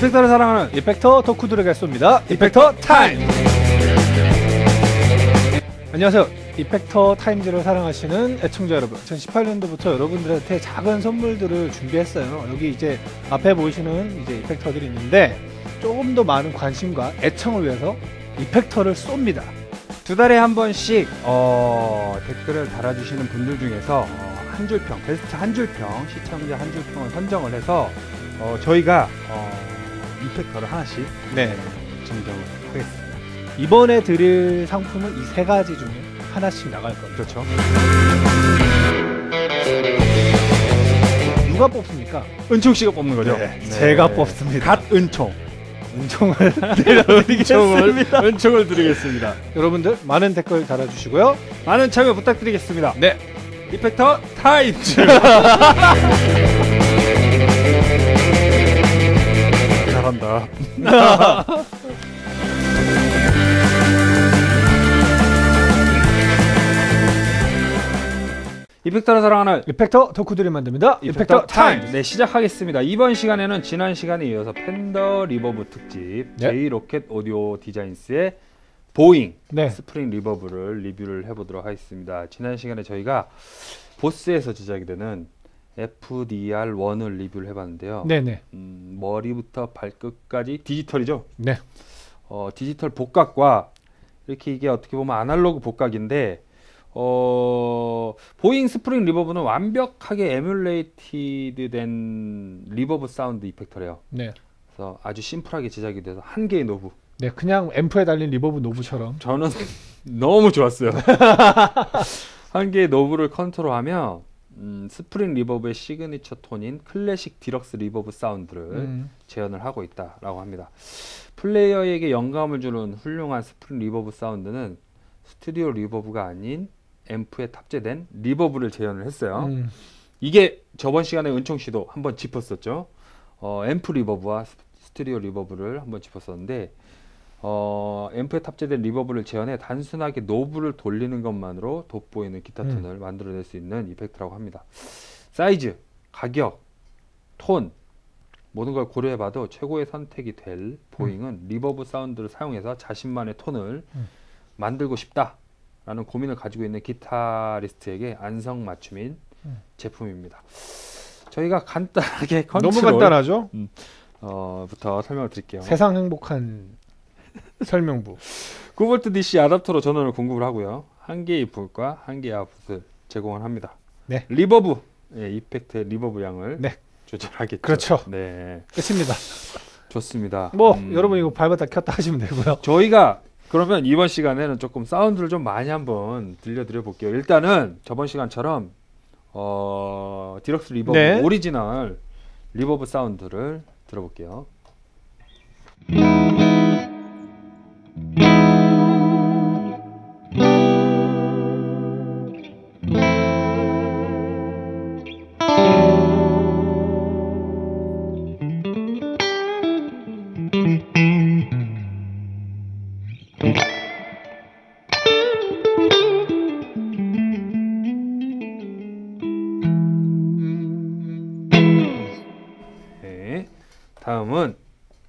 이펙터를 사랑하는 이펙터 덕후들에게 쏩니다. 이펙터 타임! 안녕하세요. 이펙터 타임즈를 사랑하시는 애청자 여러분, 2018년도부터 여러분들한테 작은 선물들을 준비했어요. 여기 이제 앞에 보이시는 이제 이펙터들이 있는데 조금 더 많은 관심과 애청을 위해서 이펙터를 쏩니다. 두 달에 한 번씩 댓글을 달아주시는 분들 중에서 한 줄평, 베스트 한 줄평, 시청자 한 줄평을 선정을 해서 저희가 이펙터를 하나씩 증정을 하겠습니다. 이번에 드릴 상품은 이 세 가지 중에 하나씩 나갈 겁니다. 그렇죠. 누가 뽑습니까? 은총 씨가 뽑는 거죠? 네, 제가 뽑습니다. 갓 은총. 은총을 드리겠습니다. 은총을 드리겠습니다. 여러분들 많은 댓글 달아주시고요. 많은 참여 부탁드리겠습니다. 네. 이펙터 타임즈. 잘한다. 이펙터를 사랑하는 이펙터 덕후들이 만듭니다. 이펙터 타임! 네, 시작하겠습니다. 이번 시간에는 지난 시간에 이어서 팬더 리버브 특집 J 로켓 오디오 디자인스의 보잉 스프링 리버브를 리뷰를 해보도록 하겠습니다. 지난 시간에 저희가 보스에서 제작이 되는 FDR1을 리뷰를 해봤는데요. 네네. 머리부터 발끝까지 디지털이죠. 네. 디지털 복각과 이렇게 이게 어떻게 보면 아날로그 복각인데 보잉 스프링 리버브는 완벽하게 에뮬레이티드 된 리버브 사운드 이펙터래요. 네. 그래서 아주 심플하게 제작이 돼서 한 개의 노브. 네, 그냥 앰프에 달린 리버브 노브처럼. 저는 너무 좋았어요. 한 개의 노브를 컨트롤하며 스프링 리버브의 시그니처 톤인 클래식 디럭스 리버브 사운드를 재현을 하고 있다라고 합니다. 플레이어에게 영감을 주는 훌륭한 스프링 리버브 사운드는 스튜디오 리버브가 아닌 앰프에 탑재된 리버브를 재현을 했어요. 이게 저번 시간에 은총 씨도 한번 짚었었죠. 앰프 리버브와 스튜디오 리버브를 한번 짚었었는데 앰프에 탑재된 리버브를 재현해 단순하게 노브를 돌리는 것만으로 돋보이는 기타 톤을 만들어낼 수 있는 이펙트라고 합니다. 사이즈, 가격, 톤 모든 걸 고려해봐도 최고의 선택이 될 보잉은 리버브 사운드를 사용해서 자신만의 톤을 만들고 싶다라는 고민을 가지고 있는 기타리스트에게 안성맞춤인 제품입니다. 저희가 간단하게 컨트롤 너무 간단하죠? 부터 설명을 드릴게요. 세상 행복한 설명부. 9V DC 아답터로 전원을 공급을 하고요. 한 개의 볼과 한 개의 아웃풋을 제공을 합니다. 네. 리버브, 이펙트의 리버브 양을 조절하겠죠. 그렇죠. 네. 끝입니다. 좋습니다. 여러분 이거 밟았다 켰다 하시면 되고요. 저희가 그러면 이번 시간에는 조금 사운드를 좀 많이 한번 들려드려 볼게요. 일단은 저번 시간처럼 디럭스 리버브 오리지널 리버브 사운드를 들어볼게요. 다음은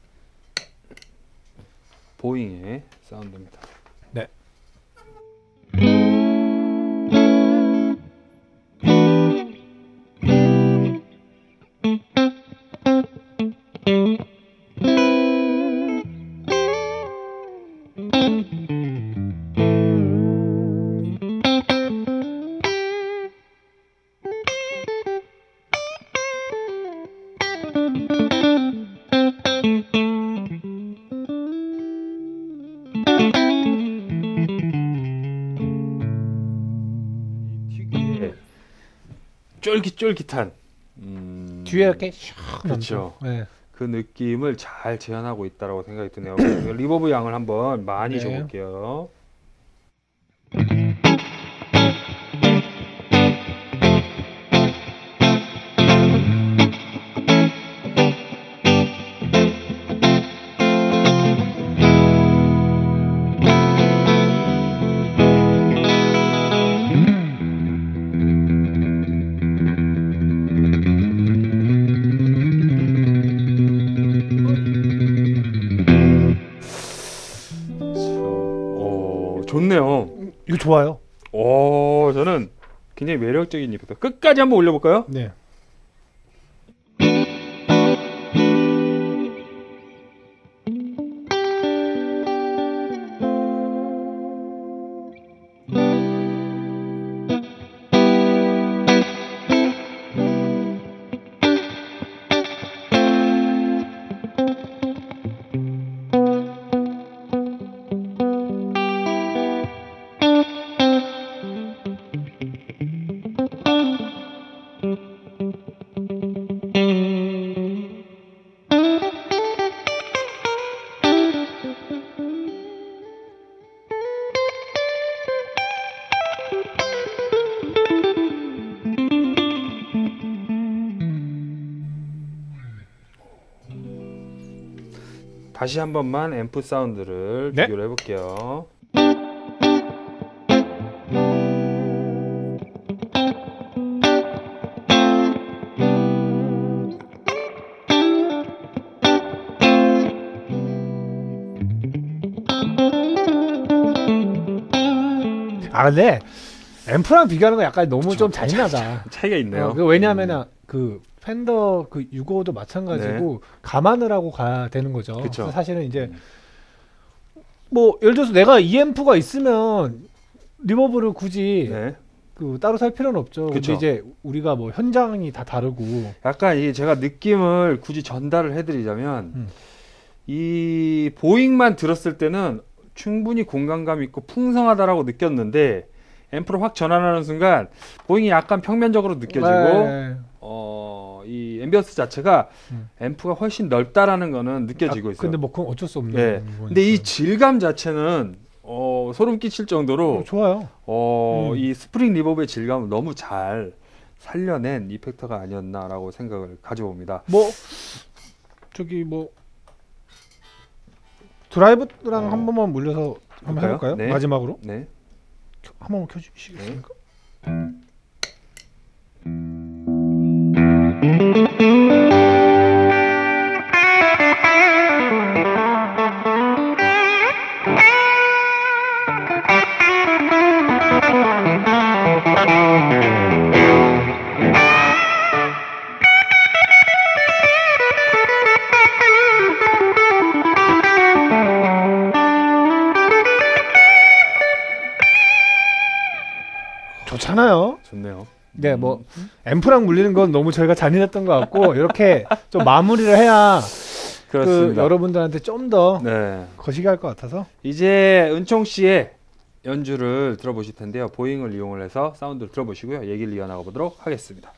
보잉의 사운드입니다. 네. 쫄깃쫄깃한 뒤에 이렇게 그렇죠. 그 느낌을 잘 재현하고 있다고 생각이 드네요. 리버브 양을 한번 많이 줘볼게요. 좋네요. 이거 좋아요. 오, 저는 굉장히 매력적인 이펙터. 끝까지 한번 올려볼까요? 네. 다시 한 번만 앰프 사운드를 네. 비교를 해볼게요. 근데 앰프랑 비교하는 거 약간 너무 좀 잔인하다. 차이가 있네요. 왜냐하면 그 팬더 그 655도 마찬가지고 감안을 하고 가야 되는 거죠. 그쵸. 그래서 사실은 이제 뭐 예를 들어서 내가 이 앰프가 있으면 리버브를 굳이 네. 그 따로 살 필요는 없죠. 그쵸. 근데 이제 우리가 뭐 현장이 다 다르고 약간 이 제가 느낌을 굳이 전달을 해드리자면 이 보잉만 들었을 때는 충분히 공간감 있고 풍성하다라고 느꼈는데 앰프로 확 전환하는 순간 보잉이 약간 평면적으로 느껴지고 네. 이 앰비언스 자체가 앰프가 훨씬 넓다라는 거는 느껴지고 있어요. 근데 뭐 그건 어쩔 수 없는 네. 거니까. 근데 이 질감 자체는 소름 끼칠 정도로 좋아요. 이 스프링 리버브의 질감을 너무 잘 살려낸 이펙터가 아니었나라고 생각을 가져봅니다. 뭐 저기 뭐 드라이브랑 한 번만 물려서 한번 볼까요? 해볼까요? 네. 마지막으로 네. 한 번만 켜주시겠습니까? 좋잖아요. 좋네요. 네, 뭐 앰프랑 물리는 건 너무 저희가 잔인했던 것 같고 이렇게 좀 마무리를 해야 그렇습니다. 그 여러분들한테 좀 더 네. 거시기 할 것 같아서 이제 은총 씨의 연주를 들어보실 텐데요. 보잉을 이용을 해서 사운드를 들어보시고요. 얘기를 이어나가 보도록 하겠습니다.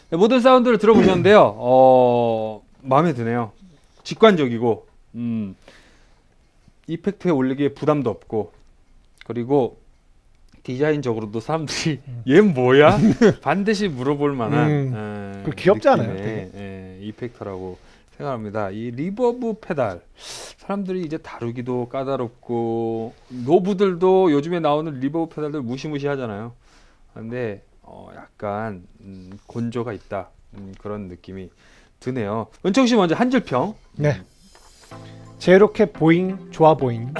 네, 모든 사운드를 들어보셨는데요. 마음에 드네요. 직관적이고 이펙트에 올리기에 부담도 없고, 그리고 디자인적으로도 사람들이 얘 뭐야? 반드시 물어볼 만한 그 귀엽잖아요, 느낌의 이펙터라고 생각합니다. 이 리버브 페달, 사람들이 이제 다루기도 까다롭고, 노부들도 요즘에 나오는 리버브 페달들 무시무시 하잖아요. 근데 약간 곤조가 있다, 그런 느낌이 드네요. 은총 씨 먼저 한 줄 평. 네. 제로캡 보잉, 좋아 보잉.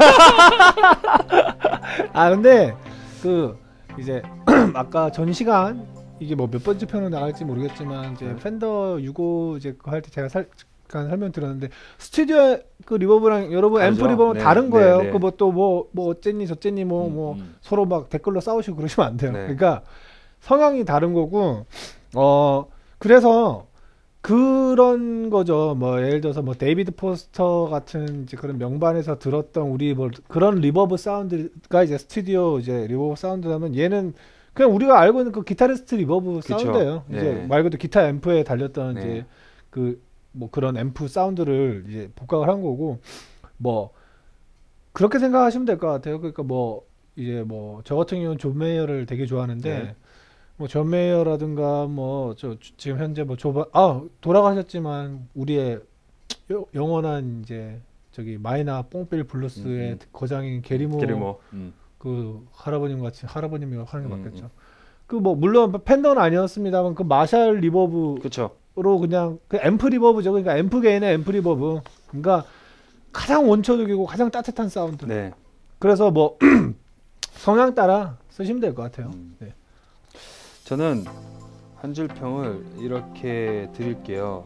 아 근데 그 이제 아까 전 시간 이게 뭐 몇 번째 편으로 나갈지 모르겠지만 이제 펜더 65 이제 그거 할 때 제가 잠깐 설명 드렸는데, 스튜디오 그 리버브랑 여러분 앰프 리버브는 다른 거예요. 그 뭐 또 뭐 어쨌니 저쨌니 뭐 서로 막 댓글로 싸우시고 그러시면 안 돼요. 그러니까 성향이 다른 거고, 그래서 그런 거죠. 뭐 예를 들어서 뭐 데이비드 포스터 같은 이제 그런 명반에서 들었던 우리 뭐 그런 리버브 사운드가 이제 스튜디오 이제 리버브 사운드라면, 얘는 그냥 우리가 알고 있는 그 기타리스트 리버브 그쵸. 사운드예요. 네. 이제 말 그대로 기타 앰프에 달렸던 네. 이제 그 뭐 그런 앰프 사운드를 이제 복각을 한 거고, 뭐 그렇게 생각하시면 될 것 같아요. 그러니까 뭐 이제 뭐 저 같은 경우는 존 메이어를 되게 좋아하는데, 네. 뭐 존 메이어라든가 뭐 저 지금 현재 뭐 돌아가셨지만 우리의 영원한 이제 저기 마이나 뽕필 블루스의 거장인 게리모 그 할아버님 같이, 할아버님이 하는 게 맞겠죠. 그 뭐 물론 팬더는 아니었습니다만 그 마샬 리버브로 그렇죠. 그냥 그 앰프 리버브죠. 그러니까 앰프 게인의 앰프 리버브. 그러니까 가장 원초적이고 가장 따뜻한 사운드. 네. 그래서 뭐 성향 따라 쓰시면 될 것 같아요. 네. 저는 한 줄 평을 이렇게 드릴게요.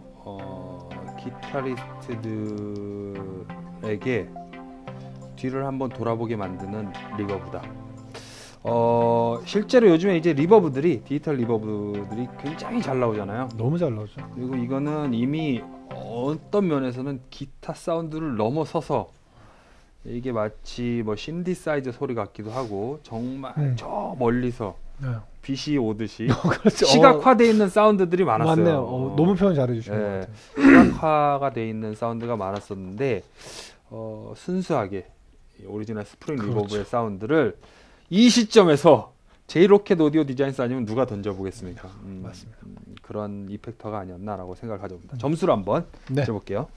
기타리스트들에게 뒤를 한번 돌아보게 만드는 리버브다. 실제로 요즘에 이제 리버브들이, 디지털 리버브들이 굉장히 잘 나오잖아요. 너무 잘 나오죠. 그리고 이거는 이미 어떤 면에서는 기타 사운드를 넘어서서, 이게 마치 뭐 신디사이저 소리 같기도 하고, 정말 저 멀리서 빛이 오듯이 그렇죠. 시각화되어 있는 사운드들이 많았어요. 맞네요. 너무 표현 잘해주시는 것 같아요. 시각화가 되어 있는 사운드가 많았었는데, 순수하게 오리지널 스프링 리버브의 사운드를 이 시점에서 제이로켓 오디오 디자인스 아니면 누가 던져보겠습니까? 맞습니다. 그런 이펙터가 아니었나라고 생각을 가져봅니다. 점수를 한번 줘볼게요.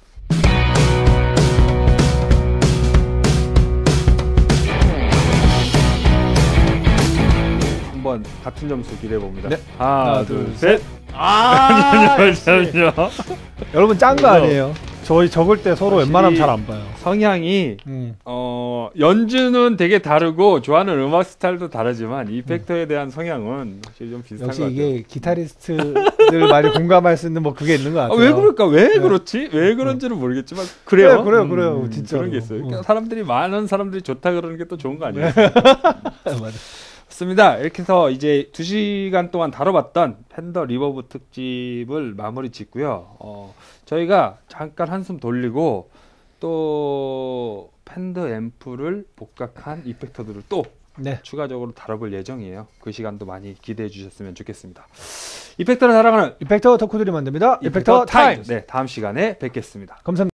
한번 같은 점수 기대해 봅니다. 네. 하나, 둘, 셋. 잠시만요. 여러분 짠 거 아니에요. 저희 적을 때 서로 웬만하면 잘 안 봐요. 성향이 연주는 되게 다르고 좋아하는 음악 스타일도 다르지만 이펙터에 대한 성향은 확실히 좀 비슷한 것 역시 같아요. 이게 기타리스트들 많이 공감할 수 있는 뭐 그게 있는 것 같아요. 왜 그럴까? 왜 그렇지? 왜 그런지는 모르겠지만 그래요. 그래요. 진짜 그런 게 있어요. 그러니까 사람들이, 많은 사람들이 좋다 그러는 게 또 좋은 거 아니에요? 맞아. 좋습니다. 이렇게 해서 이제 2시간 동안 다뤄봤던 펜더 리버브 특집을 마무리 짓고요. 저희가 잠깐 한숨 돌리고 또 펜더 앰프를 복각한 이펙터들을 또 추가적으로 다뤄볼 예정이에요. 그 시간도 많이 기대해 주셨으면 좋겠습니다. 이펙터를 사랑하는 이펙터 덕후들이 만듭니다. 이펙터 타임. 네, 다음 시간에 뵙겠습니다. 감사합니다.